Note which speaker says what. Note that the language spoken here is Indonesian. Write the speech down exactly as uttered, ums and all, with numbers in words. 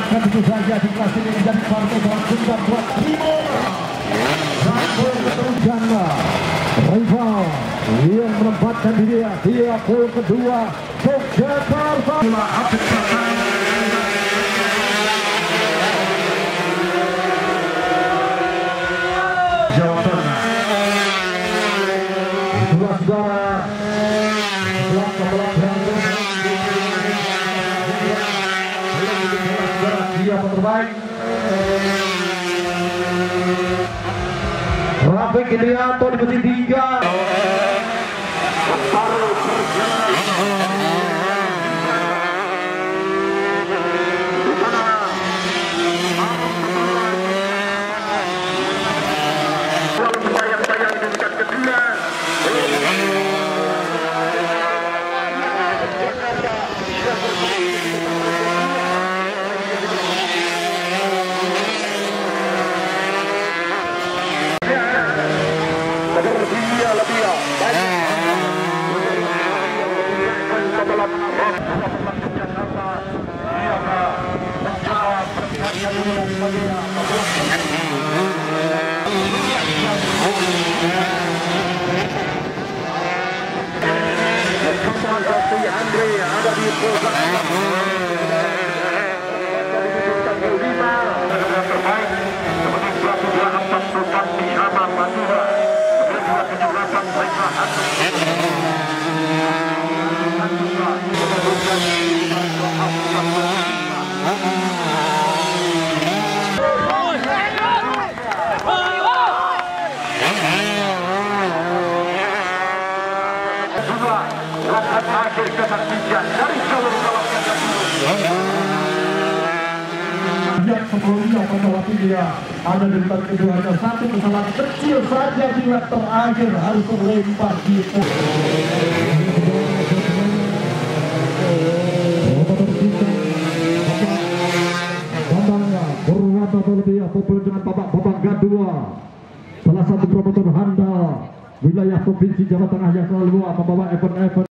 Speaker 1: Bahkan itu saja di kelas ini menjadi partai dalam bintang buat Timur. Satu keterus ganda rival yang menempatkan diri dia gol kedua Yogyakarta. Jawa Tengah dua saudara sebelah sebelah dia terbaik Rafiq Irianto di posisi tiga. Akhir kesaksian dari seluruh kawasan yang sebelumnya pada waktu dia ada di tempat kedua, ada satu kesalahan kecil saja di lap terakhir harus terlempar di Bambangnya berwarna terlebih populer dengan babak-babak kedua, salah satu promotor handal wilayah provinsi Jawa Tengah yang selalu membawa event-event